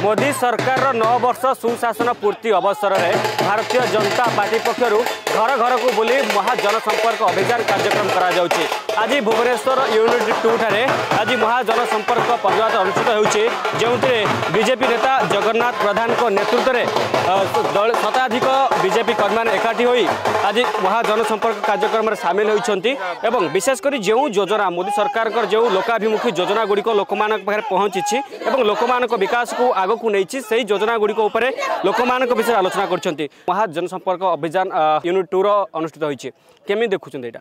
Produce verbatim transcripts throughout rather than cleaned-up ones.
मोदी सरकार नौ वर्ष सुशासन पूर्ति अवसर में भारतीय जनता पार्टी पक्षर घर घर को बुली महाजनसंपर्क अभियान कार्यक्रम करा जाउछि। आज भुवनेश्वर यूनिट टू ठारे आज महाजनसंपर्क पदयात्रा अनुष्ठित होउछि, जेउथिरे बीजेपी नेता जगन्नाथ प्रधान को नेतृत्व में शताधिक बीजेपी कर्मी एकाठी होई आज महाजनसंपर्क कार्यक्रम में सामिल होइछन्ति एवं विशेषकर जो योजना मोदी सरकार जो लोकाभिमुखी योजना गुड़िक लोक पहुंची एवं लोक विकास को आग को नहीं से योजना गुड़िक लोक विषय आलोचना कर महाजनसंपर्क अभियान यूनिट टू अनुष्ठित होइछि। केमी देखुछन एटा?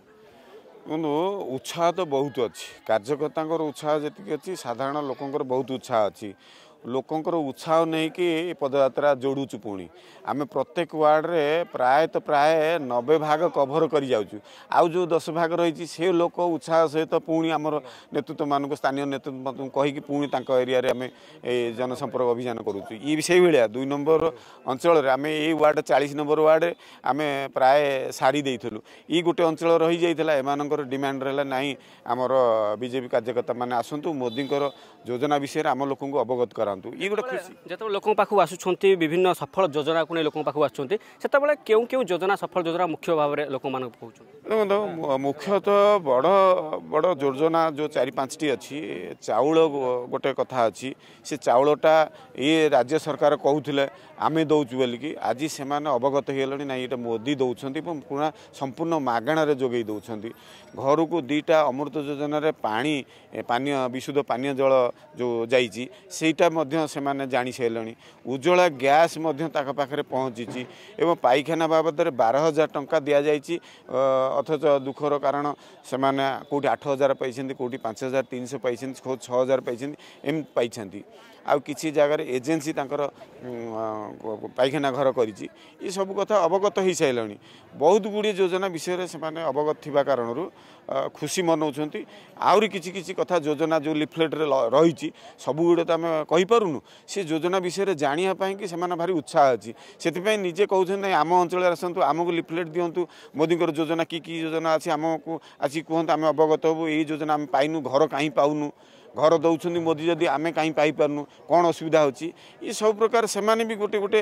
उत्साह तो बहुत अच्छी, कार्यकर्ता उत्साह जी अच्छी, साधारण लोकंर बहुत उत्साह अच्छी। लोकंर उत्साह नहीं कि पदयात्रा जोड़ुचु पुणी आम प्रत्येक वार्ड रे प्राय तो प्राय नब्बे भाग कभर कर जाऊँ। आउ जो दस भाग रही से लोक उत्साह सहित तो पुणी आमर नेतृत्व मान स्थानीय नेतृत्व कहीकि पुणी एरिया रे आमे जनसंपर्क अभियान करूँ। ये से भाया दुई नंबर अंचल आम ये वार्ड चालीस नंबर वार्ड आम प्राय सारी देलु। ये गोटे अंचल रही जाइए एमानकर डिमांड रहा नहीं आमर बीजेपी कार्यकर्ता मैंने आसतु मोदी योजना विषय आम लोक अवगत करा। ये गोटे खुशी जो लोक पाखु आसुंच विभिन्न सफल योजना को लोक पाखु आसुँच से क्यों क्यों योजना सफल योजना मुख्य भाव में लोक मान देखो मुख्यतः बड़ बड़ योजना जो चारि पाँचटी अच्छी चाउल गोटे कथा अच्छी से चाउलटा ये राज्य सरकार कहते आमे दौचु बोलिकी आज से अवगत हो ना ये मोदी दौरान पूरा संपूर्ण मागणार जोगे दौरान घर को दीटा अमृत योजना रे पानी पानीय विशुद्ध पानीय जल जो जाइए सेटा से जानी सारे उज्ज्वला गैस पाखे पहुँची एवं पाइखाना बाबद बारह हजार टंका दि जाइए अथच दुखर कारण से कौटी आठ हजार पाई कौटी पाँच हजार तीन सौ पाई छः हजार पाई एम पाई आउ किसी जगार एजेन्सी तांकर पाइखाना घर करी सब कथा अवगत हो सारे बहुत गुड़ी योजना विषय से अवगत थी कारण खुशी मनाऊँ। आहरी किसी किसी कथा योजना जो लिफलेट रही सब गुड़े तो आम कहीपरूनु से योजना विषय जानापी कि भारी उत्साह अच्छी से निजे कहते ना आम अंचल आसतु आमको लिफलेट दिंतु मोदी योजना कि कि योजना अच्छी आमको आसी कहते आम अवगत हबू ये योजना आम पाइनु घर कहीं पाऊनु घर दौरान मोदी जदि आमे कहीं पाई पारनु कौन असुविधा होची ये सब प्रकार से भी गोटे गोटे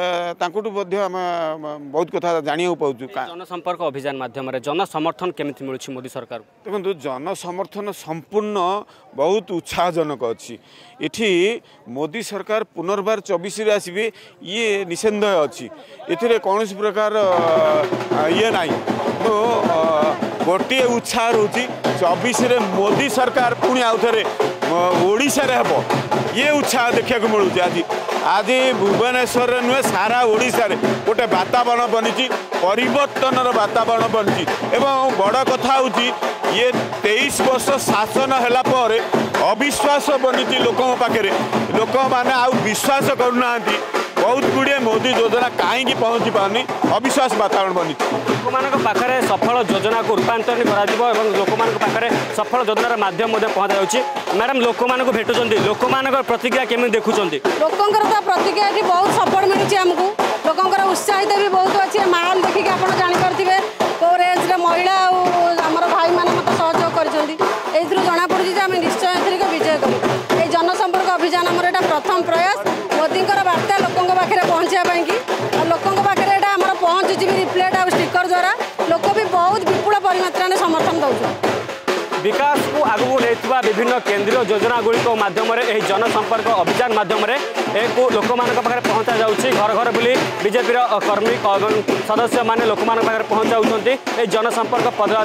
बहुत कथा जाना पाऊँ। जनसंपर्क अभियान माध्यम जन समर्थन केमिति मिलुछि मोदी सरकार? देखो जन समर्थन संपूर्ण बहुत उत्साहजनक अच्छी। इठी मोदी सरकार पुनर्बार चौबीस आसबे ये निसंदेह अच्छी, ए कौन प्रकार ये ना तो गोटे उत्साह रोची चौबीस मोदी सरकार पुणी आउ थे ओडिशा रे हबो ये उत्साह देखा मिलूँ। आज आज भुवनेश्वर नुहे सारा ओडिशा रे गोटे वातावरण बनी परिवर्तन वातावरण बनी एवं बड़ कथा होची ये तेईस वर्ष शासन है पर अविश्वास बनी लोक पाखे लोक मैंने आउ विश्वास करूना बहुत गुड़े मोदी योजना कहीं पहुँची पारनी अविश्वास वातावरण बनी लोक पाखे सफल योजना को रूपांतरण कर लोक पाखे सफल योजना माध्यम पहुँचा जाऊँगी। मैडम लोक मानक भेटुंट लोक प्रतिक्रिया केमी देखुं? लोकंर तो प्रतिक्रिया बहुत सपोर्ट मिलूँ आमको लोकंर उत्साहित भी बहुत अच्छे माहौल देखिए आप जानीपे कौ रेंज महिला आमर भाई मैंने मत सहयोग कर जना पड़ी निश्चय एथरिक विजय करूँ। ये जनसंपर्क अभियान आमर एटा प्रथम प्रयास मोदी वार्ता लोकों पाखे पहुँचापी कि लोकों पाखे आमर पहुँचुची रिफ्लेट आ स्टिकर द्वारा लोक भी बहुत विपुल परिमात्रा में समर्थन दौर। विकास को आगू लेथिबा विभिन्न केंद्रीय योजना गुड़िक माध्यम जनसंपर्क अभियान माध्यम लोक पाखे पहुँचा जाऊँगी। घर घर बुली बीजेपी कर्मी सदस्य मैंने लोक पाखे पहुँचाऊँ जनसंपर्क पद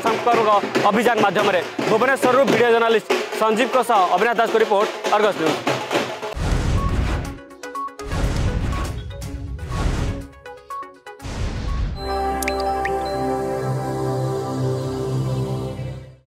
जनसंपर्क अभियान माध्यम भुवनेश्वर वीडियो जर्नालीस्ट संजीव सह अविनाश दास को रिपोर्ट अर्गस न्यूज।